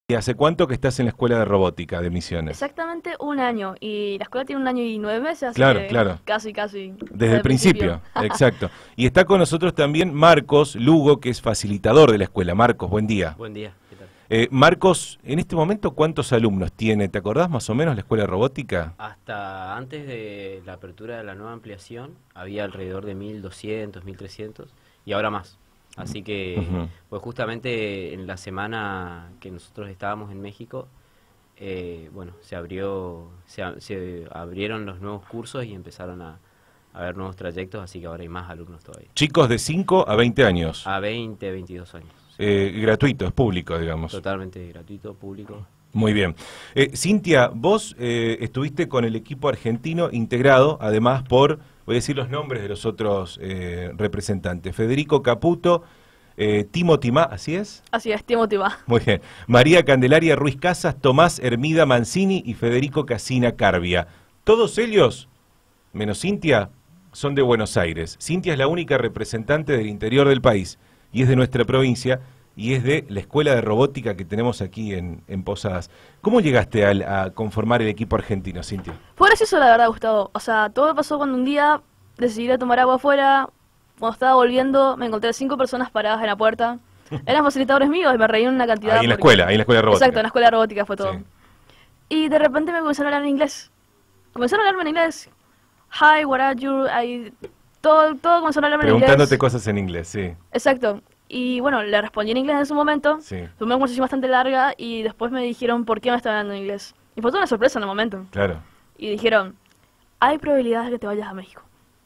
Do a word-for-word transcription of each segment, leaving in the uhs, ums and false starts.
¿Y hace cuánto que estás en la escuela de robótica de Misiones? Exactamente un año, y la escuela tiene un año y nueve meses, así Claro, que claro. casi, casi. Desde el principio, exacto. Y está con nosotros también Marcos Lugo, que es facilitador de la escuela. Marcos, buen día. Buen día, ¿qué tal? Eh, Marcos, en este momento, ¿cuántos alumnos tiene? ¿Te acordás más o menos la escuela de robótica? Hasta antes de la apertura de la nueva ampliación había alrededor de mil doscientos, mil trescientos y ahora más. Así que, Uh-huh. pues justamente en la semana que nosotros estábamos en México, eh, bueno, se abrió, se, a- se abrieron los nuevos cursos y empezaron a, a haber nuevos trayectos, así que ahora hay más alumnos todavía. Chicos de cinco a veinte años. A veinte, veintidós años. Sí. Eh, gratuito, es público, digamos. Totalmente gratuito, público. Muy bien. Eh, Cintia, vos eh, estuviste con el equipo argentino integrado, además por, voy a decir los nombres de los otros eh, representantes, Federico Caputo, eh, Timo Timá, ¿así es? Así es, Timothy va. Muy bien. María Candelaria Ruiz Casas, Tomás Hermida Mancini y Federico Casina Carbia. Todos ellos, menos Cintia, son de Buenos Aires. Cintia es la única representante del interior del país y es de nuestra provincia y es de la escuela de robótica que tenemos aquí en, en Posadas. ¿Cómo llegaste al- a, conformar el equipo argentino, Cintia? Fue gracioso, la verdad, Gustavo. O sea, todo me pasó cuando un día decidí ir a tomar agua afuera. Cuando estaba volviendo, me encontré cinco personas paradas en la puerta. Eran facilitadores míos y me reían una cantidad. Ahí en la porque- escuela, ahí en la escuela de robótica. Exacto, en la escuela de robótica fue todo. Sí. Y de repente me comenzaron a hablar en inglés. Comenzaron a hablarme en inglés. Hi, what are you? I- Todo, todo comenzaron a hablarme en inglés. Preguntándote cosas en inglés, sí. Exacto. Y bueno, le respondí en inglés en ese momento. Sí, Fue una conversación bastante larga y después me dijeron por qué me estaban hablando en inglés. Y fue toda una sorpresa en el momento. claro. Y dijeron, hay probabilidades de que te vayas a México.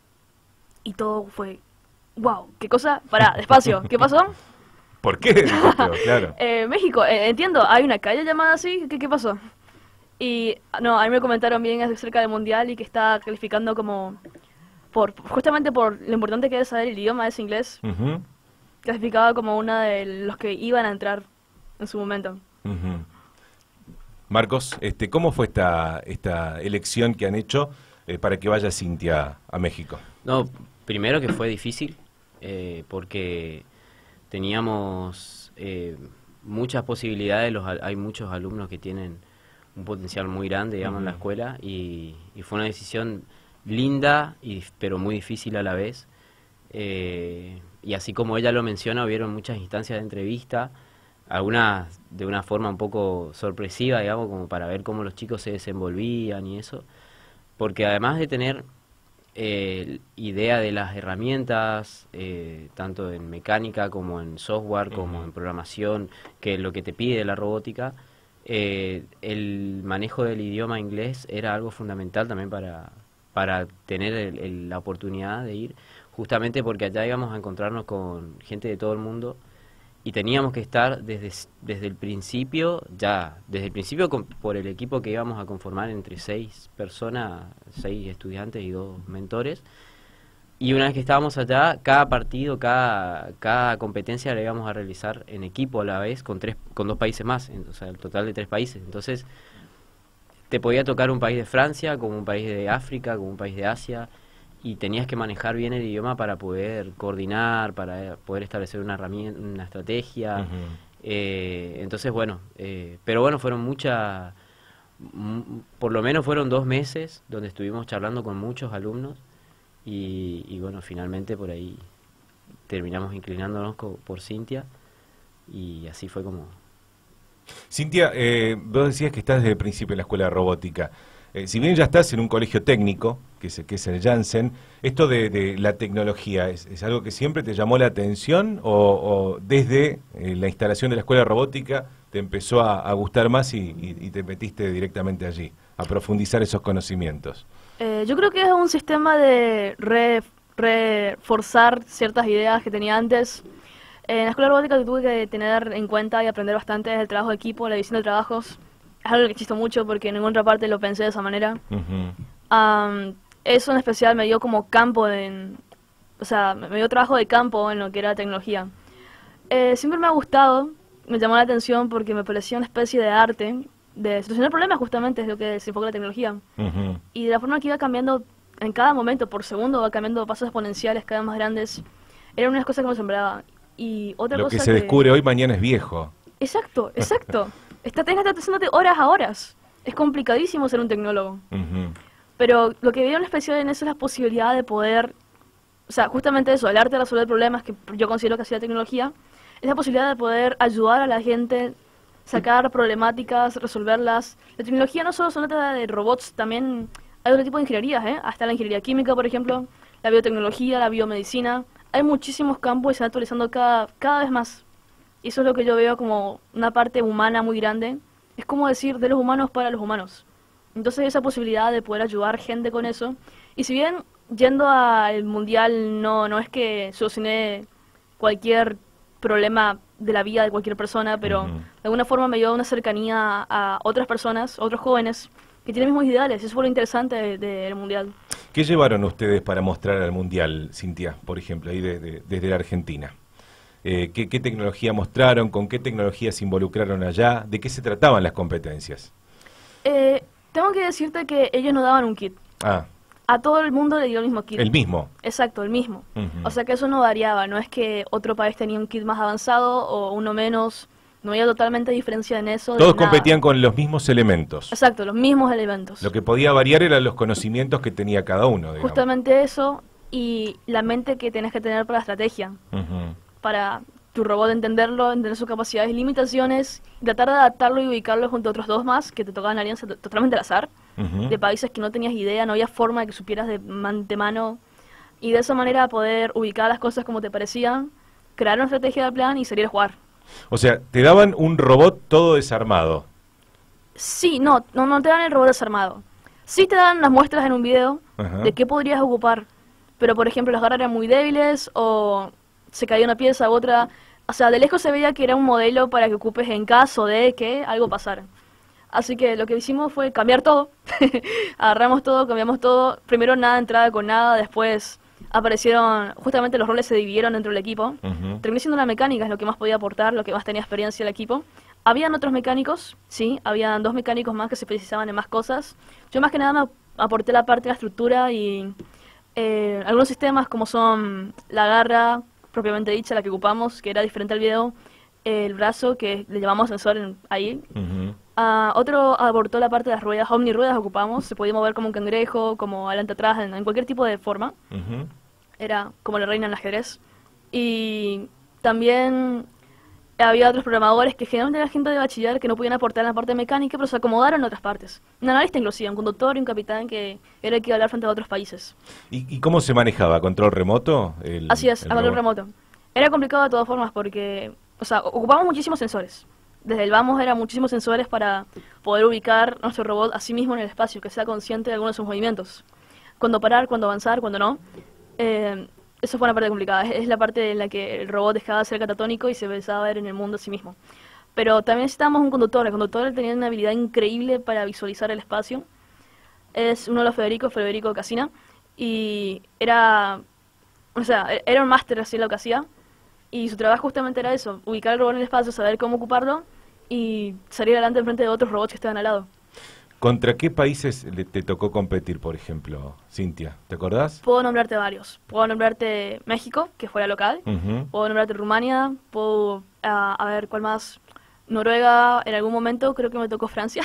Y todo fue, wow, ¿qué cosa? Pará, despacio, ¿qué pasó? ¿Por qué? Dijiste vos, claro. Eh, México, eh, entiendo, hay una calle llamada así, ¿qué, qué pasó? Y no, a mí me comentaron bien acerca del Mundial y que está calificando como, por justamente por lo importante que es saber el idioma, es inglés, Ujú, clasificaba como una de los que iban a entrar en su momento. ujú. Marcos, este, ¿cómo fue esta, esta elección que han hecho eh, para que vaya Cintia a México? No, primero que fue difícil, eh, porque teníamos eh, muchas posibilidades, los, al- hay muchos alumnos que tienen un potencial muy grande, digamos, en la Ujú. escuela, y, y fue una decisión linda, y, dif- pero muy difícil a la vez. Eh, y así como ella lo menciona, hubieron muchas instancias de entrevista, algunas de una forma un poco sorpresiva, digamos, como para ver cómo los chicos se desenvolvían y eso, porque además de tener eh, idea de las herramientas, eh, tanto en mecánica como en software, como Ujú. en programación, que es lo que te pide la robótica, eh, el manejo del idioma inglés era algo fundamental también para, para tener el- el- la oportunidad de ir, justamente porque allá íbamos a encontrarnos con gente de todo el mundo y teníamos que estar desde, s- desde el principio, ya, desde el principio con- por el equipo que íbamos a conformar entre seis personas, seis estudiantes y dos mentores. Y una vez que estábamos allá, cada partido, cada, cada competencia la íbamos a realizar en equipo a la vez con tres, con dos países más, en- o sea, el total de tres países. Entonces, te podía tocar un país de Francia, como un país de África, como un país de Asia, y tenías que manejar bien el idioma para poder coordinar, para poder establecer una herramienta, una estrategia. Ujú. Eh, entonces, bueno, eh, pero bueno, fueron muchas, m- por lo menos fueron dos meses donde estuvimos charlando con muchos alumnos y, y bueno, finalmente por ahí terminamos inclinándonos co- por Cintia y así fue como... Cintia, eh, vos decías que estás desde el principio en la escuela de robótica. Eh, si bien ya estás en un colegio técnico, que es, que es el Janssen, ¿esto de, de la tecnología es, es algo que siempre te llamó la atención o, o desde eh, la instalación de la escuela de robótica te empezó a, a gustar más y, y- y te metiste directamente allí, a profundizar esos conocimientos? Eh, yo creo que es un sistema de re- reforzar ciertas ideas que tenía antes. En la escuela robótica que tuve que tener en cuenta y aprender bastante es el trabajo de equipo, la división de trabajos. Es algo que existo mucho porque en ninguna otra parte lo pensé de esa manera. Ujú. Am, eso en especial me dio como campo, en, o sea, me me dio trabajo de campo en lo que era tecnología. Eh, siempre me ha gustado, me llamó la atención porque me parecía una especie de arte, de solucionar problemas justamente, es lo que se enfoca la tecnología. Ujú. Y de la forma que iba cambiando en cada momento, por segundo, va cambiando pasos exponenciales cada vez más grandes. Era una de las cosas que me asombraba. Y otra Lo cosa que se descubre hoy mañana es viejo. Exacto, exacto. Está, tenés que estar haciéndote horas a horas. Es complicadísimo ser un tecnólogo. Ujú. Pero lo que veo en especial en eso es la posibilidad de poder, o sea, justamente eso, el arte de resolver problemas, que yo considero que hacía la tecnología, es la posibilidad de poder ayudar a la gente, sacar problemáticas, resolverlas. La tecnología no solo se trata de robots, también hay otro tipo de ingenierías, ¿eh? Hasta la ingeniería química, por ejemplo, la biotecnología, la biomedicina. Hay muchísimos campos y se van actualizando cada, cada vez más. Y eso es lo que yo veo como una parte humana muy grande. Es como decir, de los humanos para los humanos. Entonces esa posibilidad de poder ayudar gente con eso. Y si bien yendo al mundial no, no es que solucioné cualquier problema de la vida de cualquier persona, pero Ujú. de alguna forma me dio una cercanía a otras personas, otros jóvenes, que tienen los mismos ideales. Eso fue lo interesante de- del mundial. ¿Qué llevaron ustedes para mostrar al Mundial, Cintia, por ejemplo, ahí de- de- desde la Argentina? Eh, ¿qué, qué tecnología mostraron? ¿Con qué tecnología se involucraron allá? ¿De qué se trataban las competencias? Eh, tengo que decirte que ellos no daban un kit. Ah, A todo el mundo le dio el mismo kit. el mismo. Exacto, el mismo. Ujú. O sea que eso no variaba, no es que otro país tenía un kit más avanzado o uno menos, no había totalmente diferencia en eso. de Todos nada. competían con los mismos elementos. Exacto, los mismos elementos. Lo que podía variar eran los conocimientos que tenía cada uno, digamos. Justamente eso y la mente que tienes que tener para la estrategia, Ujú. para tu robot entenderlo, entender sus capacidades y limitaciones, y tratar de adaptarlo y ubicarlo junto a otros dos más que te tocaban alianza to- totalmente al azar, Ujú. de países que no tenías idea, no había forma de que supieras de antemano, y de esa manera poder ubicar las cosas como te parecían, crear una estrategia del plan y salir a jugar. O sea, te daban un robot todo desarmado. Sí, no, no, no te dan el robot desarmado. Sí te dan las muestras en un video Ajá. de qué podrías ocupar, pero por ejemplo las garras eran muy débiles o se caía una pieza u otra. O sea, de lejos se veía que era un modelo para que ocupes en caso de que algo pasara. Así que lo que hicimos fue cambiar todo. Agarramos todo, cambiamos todo. Primero nada entrada con nada, después aparecieron, justamente los roles se dividieron dentro del equipo. Ujú. Terminé siendo la mecánica, es lo que más podía aportar, lo que más tenía experiencia el equipo. Habían otros mecánicos, sí, habían dos mecánicos más que se especializaban en más cosas. Yo más que nada me aporté la parte de la estructura y eh, algunos sistemas como son la garra, propiamente dicha, la que ocupamos, que era diferente al video, el brazo, que le llamamos sensor en- ahí. Ujú. Ah, otro aportó la parte de las ruedas, omniruedas ocupamos, se podía mover como un cangrejo, como adelante atrás, en, en cualquier tipo de forma. Ujú. Era como la reina en el ajedrez. Y también había otros programadores que generalmente era gente de bachiller que no podían aportar en la parte mecánica, pero se acomodaron en otras partes. Un analista inclusive, un conductor y un capitán que era el que iba a hablar frente a otros países. ¿Y, y cómo se manejaba? ¿Control remoto? El- Así es, el a valor robot? remoto. Era complicado de todas formas porque, o sea, ocupamos muchísimos sensores. Desde el vamos eran muchísimos sensores para poder ubicar nuestro robot a sí mismo en el espacio, que sea consciente de algunos de sus movimientos. Cuándo parar, cuándo avanzar, cuándo no. Eh, eso fue una parte complicada. Es, es la parte en la que el robot dejaba de ser catatónico y se empezaba a ver en el mundo a sí mismo. Pero también necesitábamos un conductor. El conductor tenía una habilidad increíble para visualizar el espacio. Es uno de los Federico, Federico Casina. Y era, o sea, era un máster así lo que hacía. Y su trabajo justamente era eso, ubicar el robot en el espacio, saber cómo ocuparlo y salir adelante en frente de otros robots que estaban al lado. ¿Contra qué países le- te tocó competir, por ejemplo, Cintia? ¿Te acordás? Puedo nombrarte varios. Puedo nombrarte México, que fue la local. Ujú. Puedo nombrarte Rumania. Puedo, ah, a ver, ¿cuál más? Noruega, en algún momento creo que me tocó Francia.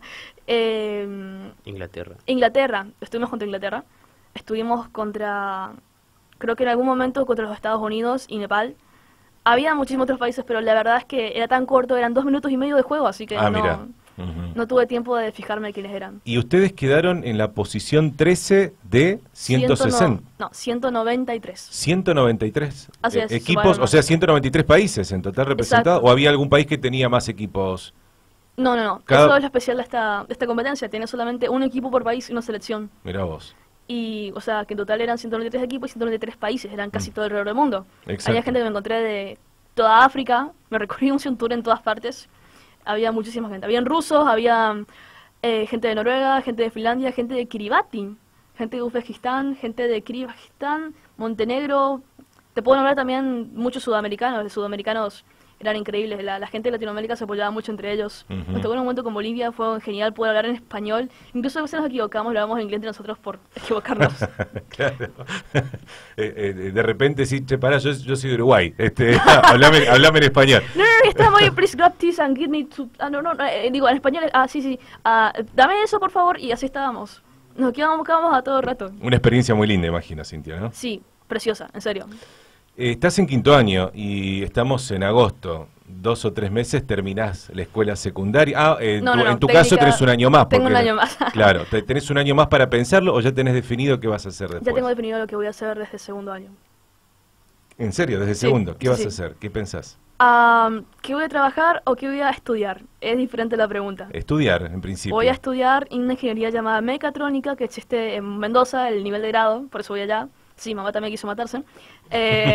Em, Inglaterra. Inglaterra, estuvimos contra Inglaterra. Estuvimos contra, creo que en algún momento contra los Estados Unidos y Nepal. Había muchísimos otros países, pero la verdad es que era tan corto, eran dos minutos y medio de juego, así que Ah, no, mira. Ujú. no tuve tiempo de fijarme quiénes eran. Y ustedes quedaron en la posición trece de ciento sesenta. No, ciento noventa y tres. ciento noventa y tres Así eh, es, equipos, sumaron o sea, más. ciento noventa y tres países en total representados. Exacto. ¿O había algún país que tenía más equipos? No, no, no. Cada- Eso es lo especial de esta, de esta competencia. Tiene solamente un equipo por país y una selección. Mirá vos. Y, o sea, que en total eran ciento noventa y tres equipos y ciento noventa y tres países. Eran casi Mm. todo alrededor del mundo. Exacto. Había gente que me encontré de toda África. Me recorrí un tour en todas partes. Había muchísima gente. Habían rusos, había eh, gente de Noruega, gente de Finlandia, gente de Kiribati, gente de Uzbekistán, gente de Kiribati, Montenegro. Te puedo nombrar también muchos sudamericanos, de sudamericanos eran increíbles. La, la gente de Latinoamérica se apoyaba mucho entre ellos. Ujú. Nos tocó en un momento con Bolivia, fue genial poder hablar en español. Incluso a veces nos equivocamos, lo hablamos en inglés entre nosotros por equivocarnos. Claro. Eh, eh, de repente sí, che, pará, yo, yo soy de Uruguay, este, hablame, hablame en español. No, no, no, está muy, please grab this and give me to... Ah, no, no, no, eh, digo, en español, ah, sí, sí, ah, dame eso, por favor, y así estábamos. Nos quedábamos, quedábamos a todo rato. Una experiencia muy linda, imagino, Cintia, ¿no? Sí, preciosa, en serio. Eh, estás en quinto año y estamos en agosto. Dos o tres meses terminás la escuela secundaria. Ah, eh, No, tú- no, no, en tu técnica- caso tenés un año más. tengo un porque- año más. Claro, te- tenés un año más para pensarlo o ya tenés definido qué vas a hacer después. Ya tengo definido lo que voy a hacer desde segundo año. ¿En serio? ¿Desde Sí, segundo? ¿Qué sí, vas sí. a hacer? ¿Qué pensás? Am, ¿Qué voy a trabajar o qué voy a estudiar? Es diferente la pregunta. Estudiar, en principio. Voy a estudiar una ingeniería llamada mecatrónica que existe en Mendoza, el nivel de grado, por eso voy allá. Sí, mamá también quiso matarse. Eh,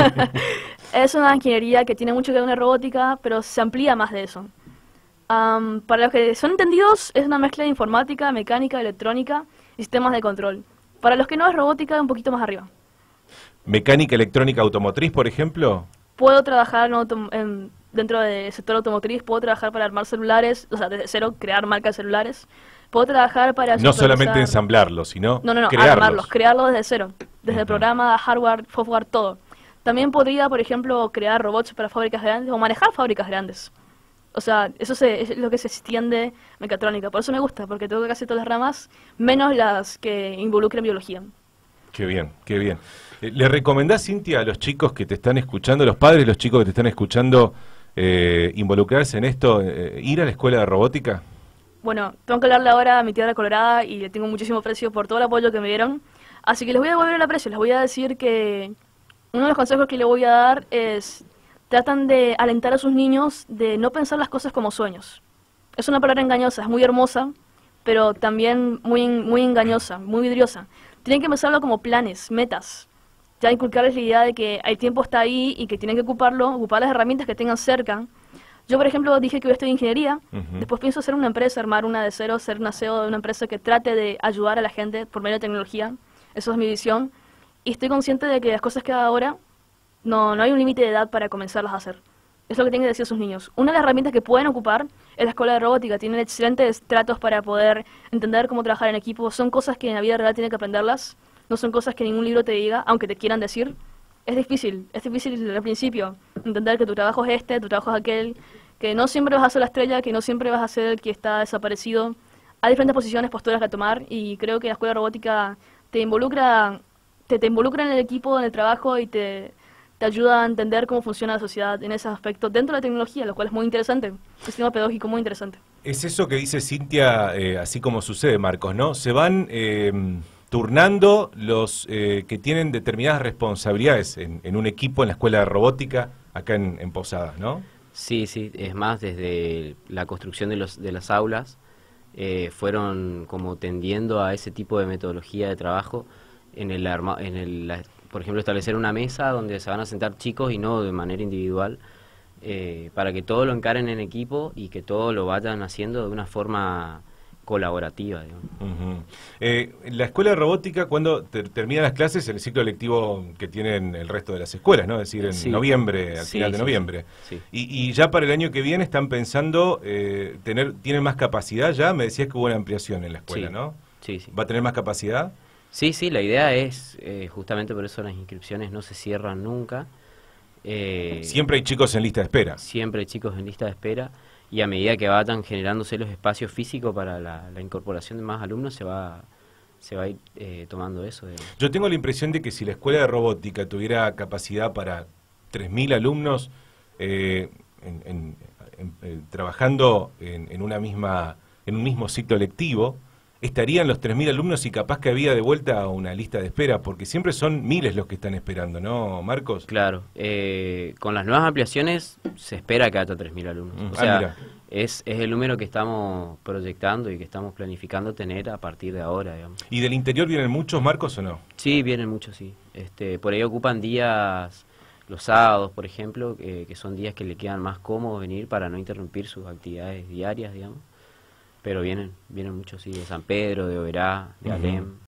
es una ingeniería que tiene mucho que ver con la robótica, pero se amplía más de eso. Am, para los que son entendidos, es una mezcla de informática, mecánica, electrónica y sistemas de control. Para los que no es robótica, un poquito más arriba. Mecánica electrónica automotriz, por ejemplo. Puedo trabajar en autom- en- dentro del sector automotriz, puedo trabajar para armar celulares, o sea, desde cero, crear marcas de celulares. Puedo trabajar para No solamente supervisar- ensamblarlos, sino No, no, no, crearlos. armarlos, crearlos desde cero. Desde el Ujú. programa, hardware, software, todo. También podría, por ejemplo, crear robots para fábricas grandes o manejar fábricas grandes. O sea, eso se- es lo que se extiende mecatrónica. Por eso me gusta, porque tengo casi todas las ramas, menos las que involucren biología. Qué bien, qué bien. Eh, ¿Le recomendás, Cintia, a los chicos que te están escuchando, los padres, los chicos que te están escuchando, eh, involucrarse en esto, eh, ir a la escuela de robótica? Bueno, tengo que hablarle ahora a mi tía de Colorada y le tengo muchísimo aprecio por todo el apoyo que me dieron. Así que les voy a devolver el aprecio. Les voy a decir que uno de los consejos que le voy a dar es tratan de alentar a sus niños de no pensar las cosas como sueños. Es una palabra engañosa, es muy hermosa, pero también muy, muy engañosa, muy vidriosa. Tienen que pensarlo como planes, metas. Ya inculcarles la idea de que el tiempo está ahí y que tienen que ocuparlo, ocupar las herramientas que tengan cerca. Yo, por ejemplo, dije que voy a estudiar ingeniería. Ujú. Después pienso hacer una empresa, armar una de cero, ser una C E O de una empresa que trate de ayudar a la gente por medio de tecnología. Eso es mi visión. Y estoy consciente de que las cosas que hago ahora, no, no hay un límite de edad para comenzarlas a hacer. Es lo que tienen que decir a sus niños. Una de las herramientas que pueden ocupar es la escuela de robótica. Tienen excelentes tratos para poder entender cómo trabajar en equipo. Son cosas que en la vida real tienen que aprenderlas. No son cosas que ningún libro te diga, aunque te quieran decir. Es difícil, es difícil al principio. Entender que tu trabajo es este, tu trabajo es aquel. Que no siempre vas a ser la estrella, que no siempre vas a ser el que está desaparecido. Hay diferentes posiciones, posturas que tomar. Y creo que la escuela de robótica te involucra, te, te involucra en el equipo, en el trabajo y te... te ayuda a entender cómo funciona la sociedad en ese aspecto dentro de la tecnología, lo cual es muy interesante. Un sistema pedagógico muy interesante. Es eso que dice Cintia, eh, así como sucede, Marcos, ¿no? Se van eh, turnando los eh, que tienen determinadas responsabilidades en, en un equipo en la escuela de robótica acá en, en Posadas, ¿no? Sí, sí, es más, desde la construcción de, los, de las aulas eh, fueron como tendiendo a ese tipo de metodología de trabajo en el, arma, en el la- por ejemplo, establecer una mesa donde se van a sentar chicos y no de manera individual, eh, para que todo lo encaren en equipo y que todo lo vayan haciendo de una forma colaborativa, digamos. Ujú. Eh, la escuela de robótica, cuando ter- terminan las clases, el ciclo lectivo que tienen el resto de las escuelas, ¿no? Es decir, en Sí. noviembre, al Sí, final de sí, noviembre. sí. Y, y ya para el año que viene están pensando, eh, tener, ¿tienen más capacidad ya? Me decías que hubo una ampliación en la escuela, Sí. ¿no? Sí, sí. ¿Va a tener más capacidad? Sí, sí, la idea es, eh, justamente por eso las inscripciones no se cierran nunca. Eh, Siempre hay chicos en lista de espera. siempre hay chicos en lista de espera y a medida que vayan generándose los espacios físicos para la, la incorporación de más alumnos se va, se va a ir eh, tomando eso. digamos. Yo tengo la impresión de que si la escuela de robótica tuviera capacidad para tres mil alumnos, eh, en- en- en- eh, trabajando en, en una misma, en un mismo ciclo lectivo, estarían los tres mil alumnos y capaz que había de vuelta una lista de espera, porque siempre son miles los que están esperando, ¿no, Marcos? Claro, eh, con las nuevas ampliaciones se espera que haya tres mil alumnos. Mm, O ah, sea, mira. es, es el número que estamos proyectando y que estamos planificando tener a partir de ahora, digamos. ¿Y del interior vienen muchos, Marcos, o no? Sí, vienen muchos, sí. Este, por ahí ocupan días, los sábados, por ejemplo, eh, que son días que le quedan más cómodos venir para no interrumpir sus actividades diarias, digamos. Pero vienen, vienen muchos, sí, de San Pedro, de Oberá, de Ujú. Alem.